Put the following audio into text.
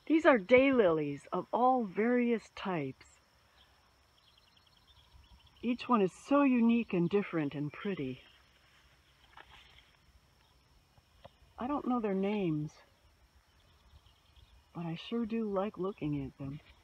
These are daylilies of all various types. Each one is so unique and different and pretty. I don't know their names, but I sure do like looking at them.